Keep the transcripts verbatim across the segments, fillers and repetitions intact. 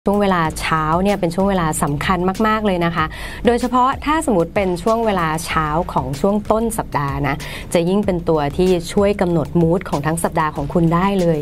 ช่วงเวลาเช้าเนี่ยเป็นช่วงเวลาสำคัญมากๆเลยนะคะโดยเฉพาะถ้าสมมติเป็นช่วงเวลาเช้าของช่วงต้นสัปดาห์นะจะยิ่งเป็นตัวที่ช่วยกำหนดมูดของทั้งสัปดาห์ของคุณได้เลย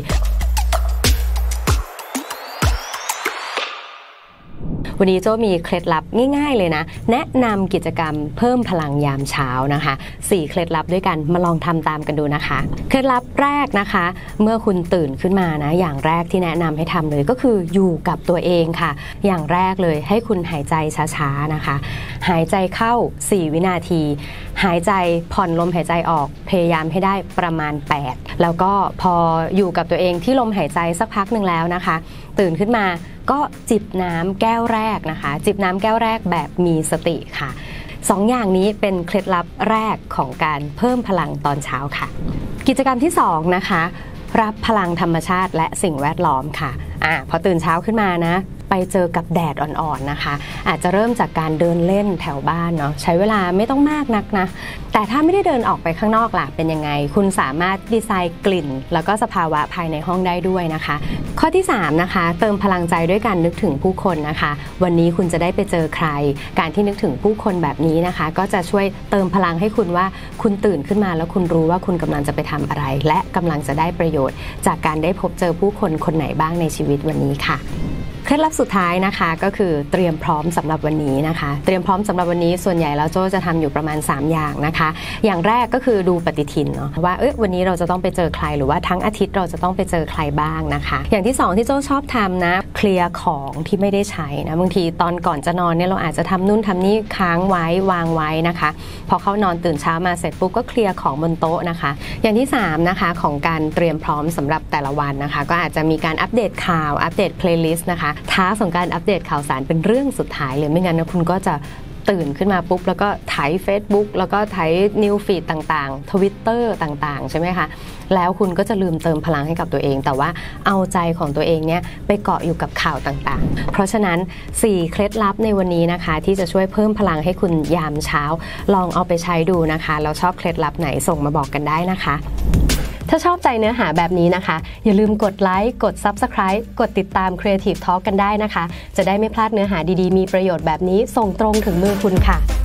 วันนี้โจ้มีเคล็ดลับง่ายๆเลยนะแนะนำกิจกรรมเพิ่มพลังยามเช้านะคะสี่เคล็ดลับด้วยกันมาลองทำตามกันดูนะคะเคล็ดลับแรกนะคะเมื่อคุณตื่นขึ้นมานะอย่างแรกที่แนะนำให้ทำเลยก็คืออยู่กับตัวเองค่ะอย่างแรกเลยให้คุณหายใจช้าๆนะคะหายใจเข้าสี่วินาทีหายใจผ่อนลมหายใจออกพยายามให้ได้ประมาณแปดแล้วก็พออยู่กับตัวเองที่ลมหายใจสักพักหนึ่งแล้วนะคะตื่นขึ้นมาก็จิบน้ำแก้วแรกนะคะจิบน้ำแก้วแรกแบบมีสติค่ะสองอย่างนี้เป็นเคล็ดลับแรกของการเพิ่มพลังตอนเช้าค่ะกิจกรรมที่สองนะคะรับพลังธรรมชาติและสิ่งแวดล้อมค่ะอ่าพอตื่นเช้าขึ้นมานะไปเจอกับแดดอ่อนๆนะคะอาจจะเริ่มจากการเดินเล่นแถวบ้านเนาะใช้เวลาไม่ต้องมากนักนะแต่ถ้าไม่ได้เดินออกไปข้างนอกล่ะเป็นยังไงคุณสามารถดีไซน์กลิ่นแล้วก็สภาวะภายในห้องได้ด้วยนะคะข้อที่สามนะคะเติมพลังใจด้วยการนึกถึงผู้คนนะคะวันนี้คุณจะได้ไปเจอใครการที่นึกถึงผู้คนแบบนี้นะคะก็จะช่วยเติมพลังให้คุณว่าคุณตื่นขึ้นมาแล้วคุณรู้ว่าคุณกำลังจะไปทำอะไรและกำลังจะได้ประโยชน์จากการได้พบเจอผู้คนคนไหนบ้างในชีวิตวันนี้ค่ะเคล็ดลับสุดท้ายนะคะก็คือเตรียมพร้อมสำหรับวันนี้นะคะเตรียมพร้อมสำหรับวันนี้ส่วนใหญ่แล้วโจ้จะทำอยู่ประมาณสามอย่างนะคะอย่างแรกก็คือดูปฏิทินเนาะว่าเอ้ยวันนี้เราจะต้องไปเจอใครหรือว่าทั้งอาทิตย์เราจะต้องไปเจอใครบ้างนะคะอย่างที่สองที่โจ้ชอบทำนะเคลียร์ของที่ไม่ได้ใช้นะบางทีตอนก่อนจะนอนเนี่ยเราอาจจะทำนู่นทำนี่ค้างไว้วางไว้นะคะพอเข้านอนตื่นเช้ามาเสร็จปุ๊บก็เคลียร์ของบนโต๊ะนะคะอย่างที่สามนะคะของการเตรียมพร้อมสำหรับแต่ละวันนะคะก็อาจจะมีการอัปเดตข่าวอัปเดตเพลย์ลิสต์นะคะท้าสงการอัปเดตข่าวสารเป็นเรื่องสุดท้ายเลยไม่งั้นนะคุณก็จะตื่นขึ้นมาปุ๊บแล้วก็ไถ Facebook แล้วก็ไถนิวฟีดต่างๆ Twitter ต่างๆใช่ไหมคะแล้วคุณก็จะลืมเติมพลังให้กับตัวเองแต่ว่าเอาใจของตัวเองเนี่ยไปเกาะอยู่กับข่าวต่างๆเพราะฉะนั้นสี่เคล็ดลับในวันนี้นะคะที่จะช่วยเพิ่มพลังให้คุณยามเช้าลองเอาไปใช้ดูนะคะแล้วชอบเคล็ดลับไหนส่งมาบอกกันได้นะคะถ้าชอบใจเนื้อหาแบบนี้นะคะอย่าลืมกดไลค์กด ซับสไครบ์ กดติดตาม Creative Talk กันได้นะคะจะได้ไม่พลาดเนื้อหาดีๆมีประโยชน์แบบนี้ส่งตรงถึงมือคุณค่ะ